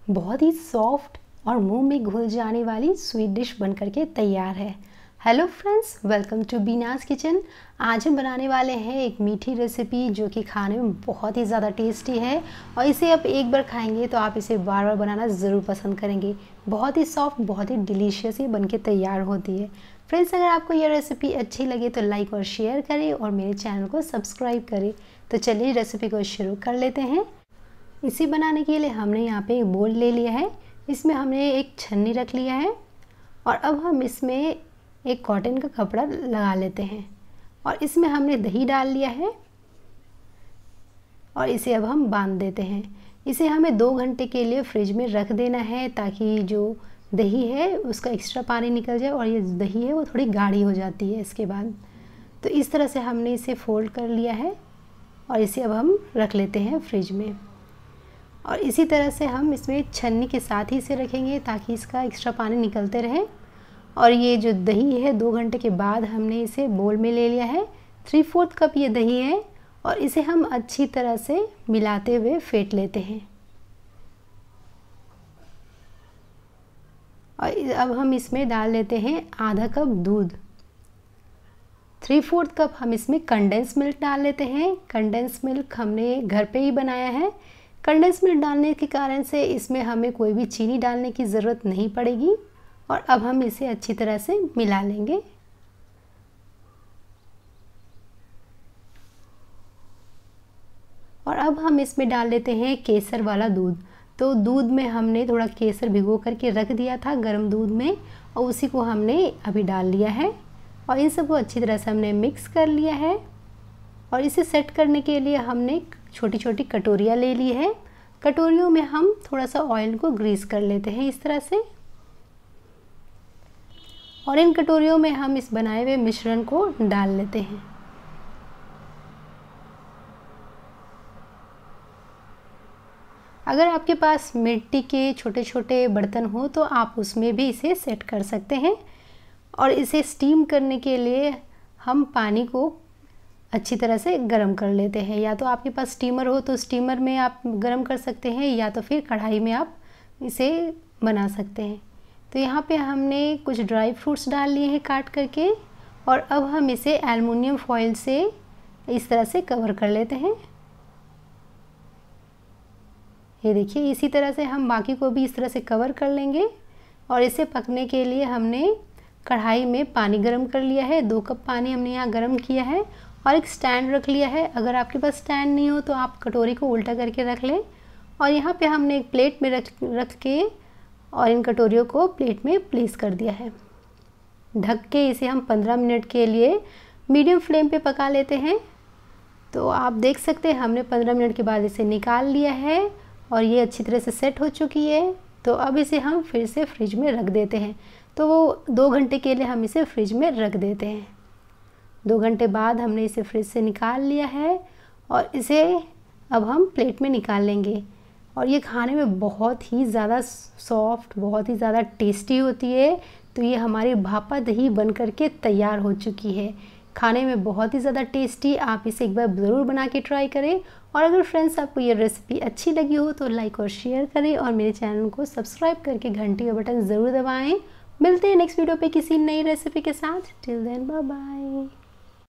बहुत ही सॉफ्ट और मुंह में घुल जाने वाली स्वीट डिश बनकर के तैयार है। Hello friends, welcome to Beena's kitchen. आज हम बनाने वाले हैं एक मीठी रेसिपी जो कि खाने में बहुत ही ज़्यादा टेस्टी है और इसे आप एक बार खाएंगे तो आप इसे बार बार बनाना ज़रूर पसंद करेंगे। बहुत ही सॉफ्ट, बहुत ही डिलीशियस ये बनके तैयार होती है। फ्रेंड्स, अगर आपको ये रेसिपी अच्छी लगे तो लाइक और शेयर करें और मेरे चैनल को सब्सक्राइब करें। तो चलिए रेसिपी को शुरू कर लेते हैं। इसी बनाने के लिए हमने यहाँ पे एक बोल ले लिया है, इसमें हमने एक छन्नी रख लिया है और अब हम इसमें एक कॉटन का कपड़ा लगा लेते हैं और इसमें हमने दही डाल लिया है और इसे अब हम बांध देते हैं। इसे हमें 2 घंटे के लिए फ्रिज में रख देना है ताकि जो दही है उसका एक्स्ट्रा पानी निकल जाए और ये दही है वो थोड़ी गाढ़ी हो जाती है इसके बाद। तो इस तरह से हमने इसे फोल्ड कर लिया है और इसे अब हम रख लेते हैं फ्रिज में। और इसी तरह से हम इसमें छन्नी के साथ ही इसे रखेंगे ताकि इसका एक्स्ट्रा पानी निकलते रहे। और ये जो दही है 2 घंटे के बाद हमने इसे बोल में ले लिया है। 3/4 कप ये दही है और इसे हम अच्छी तरह से मिलाते हुए फेंट लेते हैं। और अब हम इसमें डाल लेते हैं आधा कप दूध। 3/4 कप हम इसमें कंडेंस मिल्क डाल लेते हैं। कंडेंस मिल्क हमने घर पे ही बनाया है। कंडेंस मिल्क डालने के कारण से इसमें हमें कोई भी चीनी डालने की ज़रूरत नहीं पड़ेगी। और अब हम इसे अच्छी तरह से मिला लेंगे। और अब हम इसमें डाल देते हैं केसर वाला दूध। तो दूध में हमने थोड़ा केसर भिगो करके रख दिया था गर्म दूध में और उसी को हमने अभी डाल लिया है और इन सबको अच्छी तरह से हमने मिक्स कर लिया है। और इसे सेट करने के लिए हमने छोटी छोटी कटोरियाँ ले ली है। कटोरियों में हम थोड़ा सा ऑयल को ग्रीस कर लेते हैं इस तरह से और इन कटोरियों में हम इस बनाए हुए मिश्रण को डाल लेते हैं। अगर आपके पास मिट्टी के छोटे छोटे बर्तन हो तो आप उसमें भी इसे सेट कर सकते हैं। और इसे स्टीम करने के लिए हम पानी को अच्छी तरह से गर्म कर लेते हैं। या तो आपके पास स्टीमर हो तो स्टीमर में आप गर्म कर सकते हैं या तो फिर कढ़ाई में आप इसे बना सकते हैं। तो यहाँ पे हमने कुछ ड्राई फ्रूट्स डाल लिए हैं काट करके और अब हम इसे एल्युमिनियम फॉइल से इस तरह से कवर कर लेते हैं। ये देखिए, इसी तरह से हम बाकी को भी इस तरह से कवर कर लेंगे। और इसे पकने के लिए हमने कढ़ाई में पानी गर्म कर लिया है। 2 कप पानी हमने यहाँ गर्म किया है और एक स्टैंड रख लिया है। अगर आपके पास स्टैंड नहीं हो तो आप कटोरी को उल्टा करके रख लें। और यहाँ पे हमने एक प्लेट में रख के और इन कटोरियों को प्लेट में प्लेस कर दिया है। ढक के इसे हम 15 मिनट के लिए मीडियम फ्लेम पे पका लेते हैं। तो आप देख सकते हैं हमने 15 मिनट के बाद इसे निकाल लिया है और ये अच्छी तरह से सेट हो चुकी है। तो अब इसे हम फिर से फ्रिज में रख देते हैं। तो वो 2 घंटे के लिए हम इसे फ्रिज में रख देते हैं। 2 घंटे बाद हमने इसे फ्रिज से निकाल लिया है और इसे अब हम प्लेट में निकाल लेंगे। और ये खाने में बहुत ही ज़्यादा सॉफ्ट, बहुत ही ज़्यादा टेस्टी होती है। तो ये हमारी भापा दही बन करके तैयार हो चुकी है। खाने में बहुत ही ज़्यादा टेस्टी। आप इसे एक बार ज़रूर बना के ट्राई करें। और अगर फ्रेंड्स आपको ये रेसिपी अच्छी लगी हो तो लाइक और शेयर करें और मेरे चैनल को सब्सक्राइब करके घंटी का बटन ज़रूर दबाएँ। मिलते हैं नेक्स्ट वीडियो पे किसी नई रेसिपी के साथ। Till then, bye bye.